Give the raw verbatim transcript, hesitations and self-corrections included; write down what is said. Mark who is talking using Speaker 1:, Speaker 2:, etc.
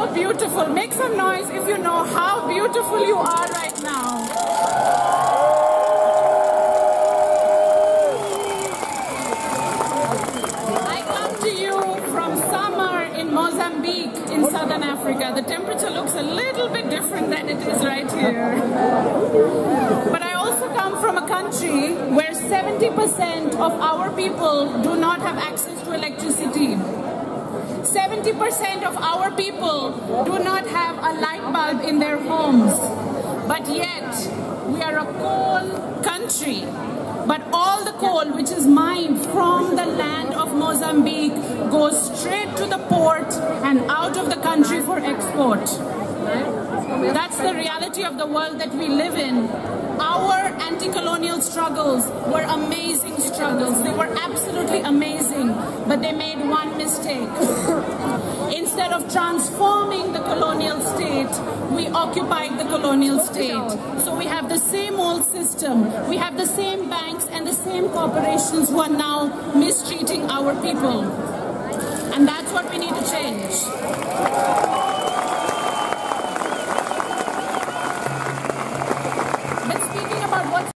Speaker 1: so beautiful. Make some noise if you know how beautiful you are right now. I come to you from summer in Mozambique in southern Africa. The temperature looks a little bit different than it is right here. But I also come from a country where seventy percent of our people do not have access to electricity. seventy percent of our people do not have a light bulb in their homes. But yet, we are a coal country. But all the coal which is mined from the land of Mozambique goes straight to the port and out of the country for export. That's the reality of the world that we live in. Our anti-colonial struggles were amazing struggles. They were absolutely amazing, but they made one mistake. Instead of transforming the colonial state, we occupied the colonial state. So we have the same old system. We have the same banks and the same corporations who are now mistreating our people. And that's what we need to change.